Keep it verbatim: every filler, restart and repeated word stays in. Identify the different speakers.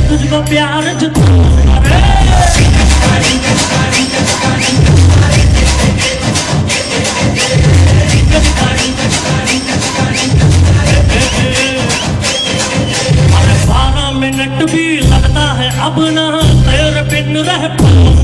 Speaker 1: तुझको प्यार जुटा अरे बारह मिनट भी लगता है अब ना तेरे बिन रह